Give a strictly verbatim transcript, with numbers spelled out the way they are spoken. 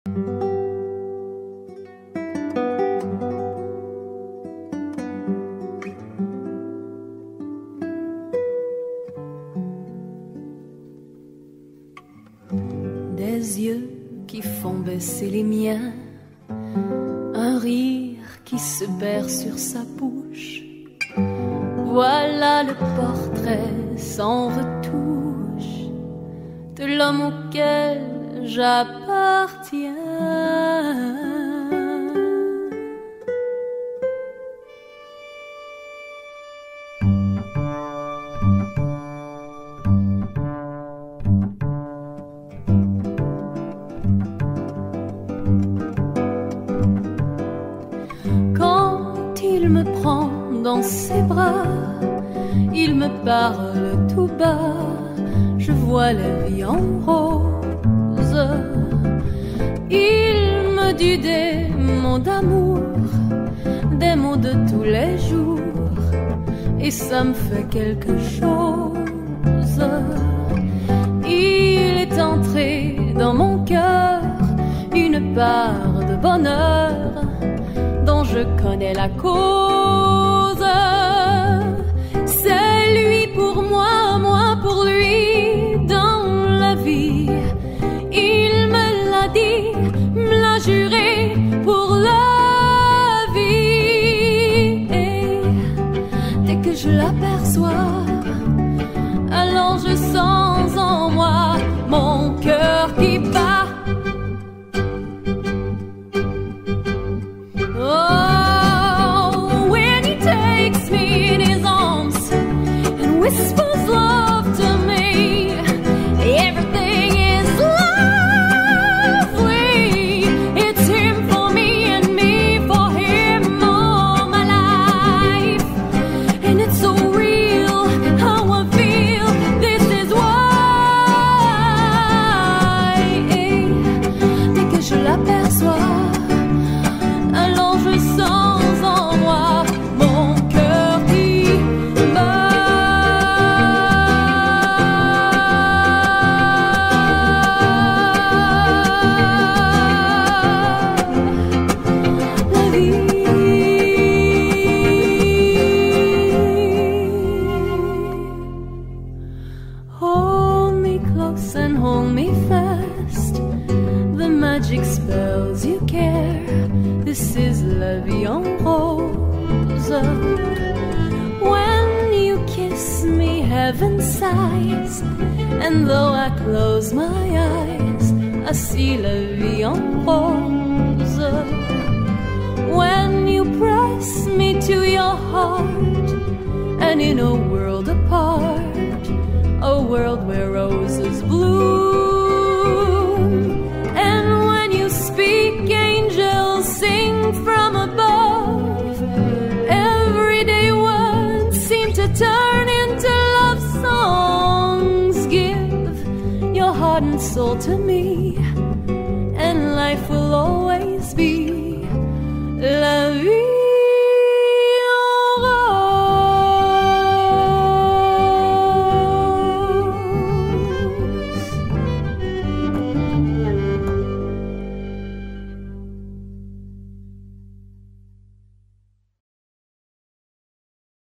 Des yeux qui font baisser les miens, un rire qui se perd sur sa bouche. Voilà le portrait sans retouche de l'homme auquel j'appartiens. Il me prend dans ses bras, il me parle tout bas, je vois la vie en rose. Il me dit des mots d'amour, des mots de tous les jours, et ça me fait quelque chose. Il est entré dans mon cœur une part de bonheur dont je connais la cause. C'est lui pour moi, moi pour lui dans la vie. Il me l'a dit, me l'a juré pour la vie. Et dès que je l'aperçois, alors je sens en moi mon cœur qui bat. Whispers love to me, everything is lovely. It's him for me and me for him all my life. And it's so real how I feel, this is why. Dès que je l'aperçois, alors je sens en moi mon cœur qui bat. Hold me close and hold me fast, the magic spells you care. This is la vie en rose. When you kiss me, heaven sighs, and though I close my eyes, I see la vie en rose. When you press me to your heart, and in a world apart, a world where roses bloom, and when you speak, angels sing from above. Everyday words seem to turn into love songs. Give your heart and soul to me, and life will always